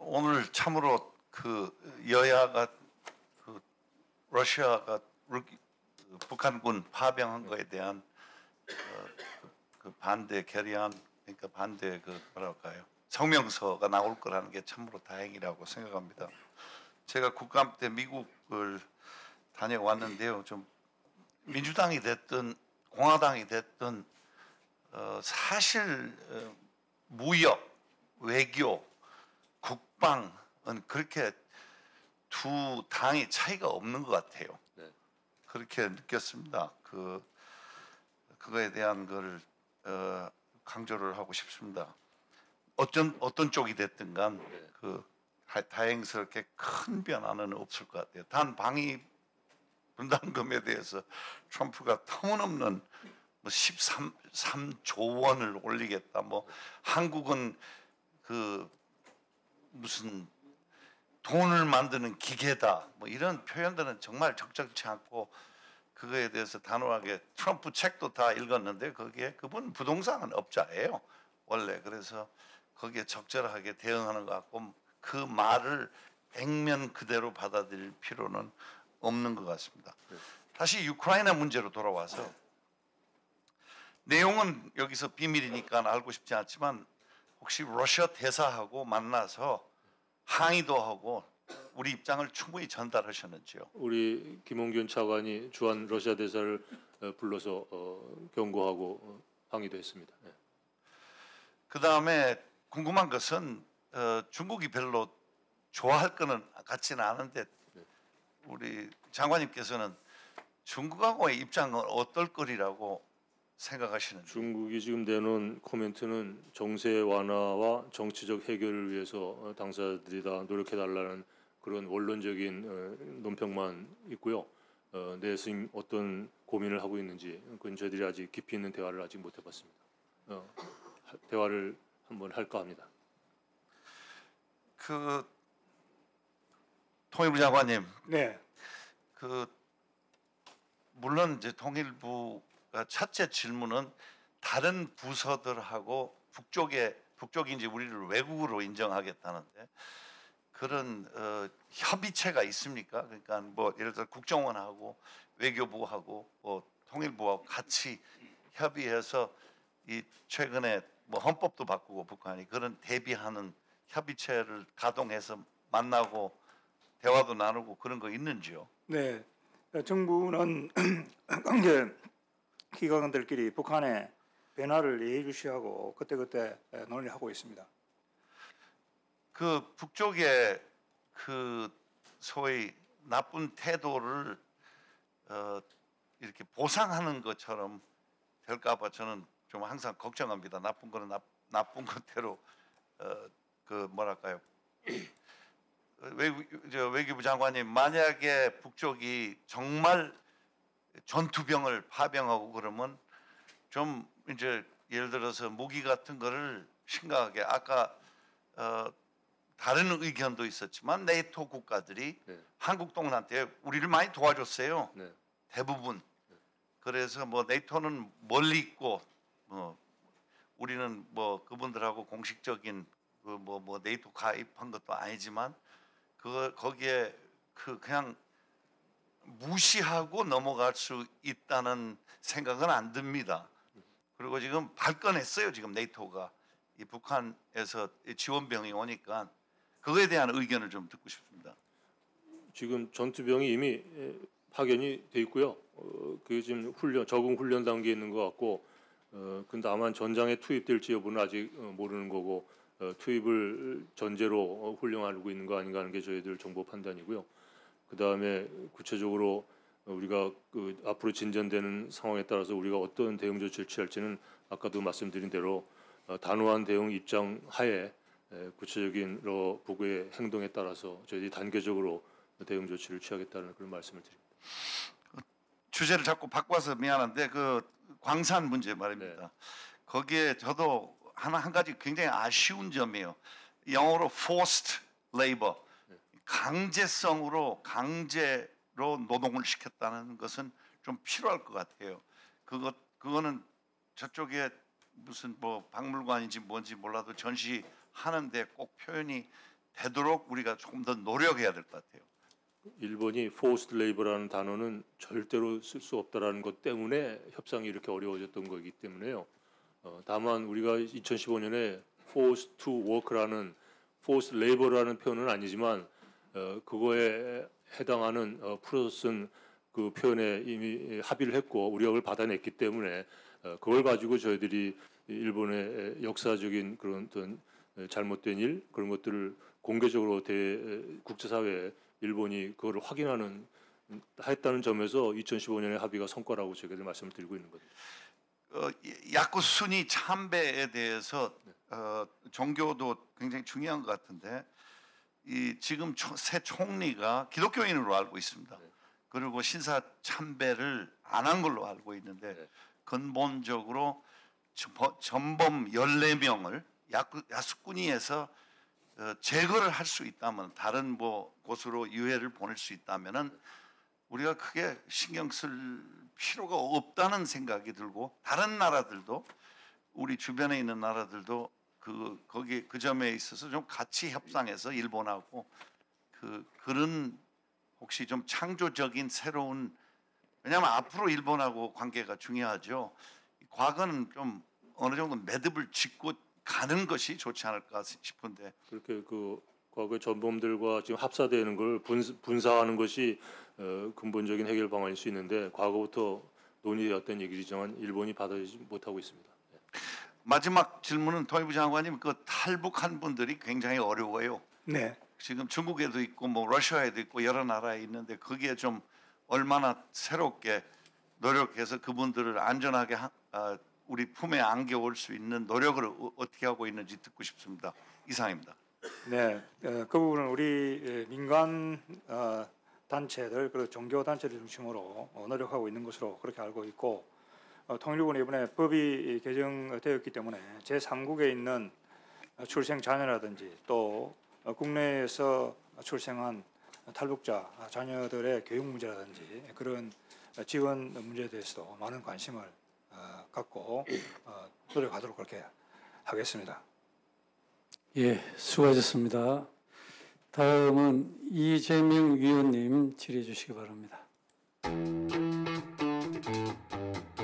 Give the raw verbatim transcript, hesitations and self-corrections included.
오늘 참으로 그 여야가 그 러시아가 루- 그 북한군 파병한 거에 대한 어, 그, 그 반대 결의안, 그러니까 반대 그 뭐랄까요, 성명서가 나올 거라는 게 참으로 다행이라고 생각합니다. 제가 국감 때 미국을 다녀왔는데요. 좀 민주당이 됐든 공화당이 됐든 어, 사실 어, 무역, 외교, 국방은 그렇게 두 당이 차이가 없는 것 같아요. 네. 그렇게 느꼈습니다. 그 그거에 대한 걸 어, 강조를 하고 싶습니다. 어떤 어떤 쪽이 됐든 간 네. 그 다행스럽게 큰 변화는 없을 것 같아요. 단 방위 분담금에 대해서 트럼프가 터무니없는 뭐 십삼 조 원을 올리겠다. 뭐 한국은 그 무슨 돈을 만드는 기계다. 뭐 이런 표현들은 정말 적절치 않고, 그거에 대해서 단호하게 트럼프 책도 다 읽었는데 거기에 그분 부동산 업자예요 원래. 그래서 거기에 적절하게 대응하는 것 같고, 그 말을 액면 그대로 받아들일 필요는 없는 것 같습니다. 다시 우크라이나 문제로 돌아와서, 내용은 여기서 비밀이니까 알고 싶지 않지만 혹시 러시아 대사하고 만나서 항의도 하고 우리 입장을 충분히 전달하셨는지요? 우리 김홍균 차관이 주한 러시아 대사를 어, 불러서 어, 경고하고 어, 항의도 했습니다. 네. 그 다음에 궁금한 것은 어, 중국이 별로 좋아할 거는 같지는 않은데 우리 장관님께서는 중국하고의 입장은 어떨 거리라고 생각하시는지? 중국이 지금 내놓은 코멘트는 정세 완화와 정치적 해결을 위해서 어, 당사자들이 다 노력해달라는 그런 원론적인 어, 논평만 있고요. 어, 내에서 어떤 고민을 하고 있는지 그건 저희들이 아직 깊이 있는 대화를 아직 못 해봤습니다. 어, 대화를 한번 할까 합니다. 그 통일부 장관님, 네, 그 물론 이제 통일부가 첫째 질문은 다른 부서들하고 북쪽에 북쪽이 이제 우리를 외국으로 인정하겠다는데 그런 어, 협의체가 있습니까? 그러니까 뭐 예를 들어 국정원하고 외교부하고 뭐 통일부하고 같이 협의해서 이 최근에 뭐 헌법도 바꾸고 북한이 그런 대비하는 협의체를 가동해서 만나고 대화도 나누고 그런 거 있는지요? 네. 정부는 관계 기관들끼리 북한의 변화를 예의주시하고 그때그때 논의하고 있습니다. 그 북쪽의 그 소위 나쁜 태도를 어 이렇게 보상하는 것처럼 될까봐 저는 좀 항상 걱정합니다. 나쁜 거는 나, 나쁜 것대로 어 그 뭐랄까요, 외국 저 외교부 장관님, 만약에 북쪽이 정말 전투병을 파병하고 그러면 좀 이제 예를 들어서 무기 같은 거를 심각하게, 아까 어 다른 의견도 있었지만 네이토 국가들이 네. 한국 동한테 우리를 많이 도와줬어요. 네. 대부분. 그래서 뭐 네이토는 멀리 있고 뭐 우리는 뭐 그분들하고 공식적인 그 뭐 뭐 네이토 가입한 것도 아니지만 그 거기에 그 그냥 무시하고 넘어갈 수 있다는 생각은 안 듭니다. 그리고 지금 발끈했어요. 지금 네이토가 이 북한에서 지원병이 오니까 그거에 대한 의견을 좀 듣고 싶습니다. 지금 전투병이 이미 파견이 돼 있고요. 어, 그게 지금 훈련 적응 훈련 단계에 있는 것 같고, 어, 근데 다만 전장에 투입될지 여부는 아직 어, 모르는 거고, 어, 투입을 전제로 어, 훈련하고 있는 거 아닌가 하는 게 저희들 정보 판단이고요. 그 다음에 구체적으로 우리가 그 앞으로 진전되는 상황에 따라서 우리가 어떤 대응 조치를 취할지는 아까도 말씀드린 대로 어, 단호한 대응 입장 하에 에, 구체적인 러 부구의 행동에 따라서 저희들이 단계적으로 대응 조치를 취하겠다는 그런 말씀을 드립니다. 주제를 자꾸 바꿔서 미안한데 그 광산 문제 말입니다. 네. 거기에 저도 하나 한 가지 굉장히 아쉬운 점이에요. 영어로 forced labor, 강제성으로 강제로 노동을 시켰다는 것은 좀 필요할 것 같아요. 그것 그거는 저쪽에 무슨 뭐 박물관인지 뭔지 몰라도 전시하는데 꼭 표현이 되도록 우리가 조금 더 노력해야 될 것 같아요. 일본이 forced labor라는 단어는 절대로 쓸 수 없다라는 것 때문에 협상이 이렇게 어려워졌던 거기 때문에요. 어, 다만 우리가 이천십오 년에 forced to work라는 forced labor라는 표현은 아니지만 어, 그거에 해당하는 어, 프로세스는 그 표현에 이미 합의를 했고 우리가 그걸 받아냈기 때문에 어, 그걸 가지고 저희들이 일본의 역사적인 그런 어떤 잘못된 일 그런 것들을 공개적으로 대 국제사회에 일본이 그거를 확인하는 했다는 점에서 이천십오 년의 합의가 성과라고 저희들 말씀을 드리고 있는 거죠. 어, 야쿠 순위 참배에 대해서 어, 종교도 굉장히 중요한 것 같은데 이 지금 초, 새 총리가 기독교인으로 알고 있습니다. 네. 그리고 신사 참배를 안 한 걸로 알고 있는데 네. 근본적으로 전범 열네 명을 야쿠, 야스쿠니에서 어, 제거를 할 수 있다면 다른 뭐 곳으로 유해를 보낼 수 있다면은 우리가 크게 신경 쓸 필요가 없다는 생각이 들고 다른 나라들도 우리 주변에 있는 나라들도 그 거기 그 점에 있어서 좀 같이 협상해서 일본하고 그 그런 혹시 좀 창조적인 새로운 왜냐하면 앞으로 일본하고 관계가 중요하죠. 과거는 좀 어느 정도 매듭을 짓고 가는 것이 좋지 않을까 싶은데 그렇게 그 과거 전범들과 지금 합사되는 걸 분사, 분사하는 것이 어, 근본적인 해결 방안일 수 있는데 과거부터 논의되었던 얘기지만 일본이 받아들이지 못하고 있습니다. 네. 마지막 질문은 통일부 장관님 그 탈북한 분들이 굉장히 어려워요. 네. 지금 중국에도 있고 뭐 러시아에도 있고 여러 나라에 있는데 그게 좀 얼마나 새롭게 노력해서 그분들을 안전하게 하, 아, 우리 품에 안겨올 수 있는 노력을 어, 어떻게 하고 있는지 듣고 싶습니다. 이상입니다. 네, 그 부분은 우리 민간 어, 단체들 그리고 종교 단체들 중심으로 노력하고 있는 것으로 그렇게 알고 있고 어, 통일부는 이번에 법이 개정되었기 때문에 제삼국에 있는 출생 자녀라든지 또 국내에서 출생한 탈북자 자녀들의 교육 문제라든지 그런 지원 문제에 대해서도 많은 관심을 어, 갖고 어, 노력하도록 그렇게 하겠습니다. 예, 수고하셨습니다. 다음은 이재명 위원님 질의해 주시기 바랍니다.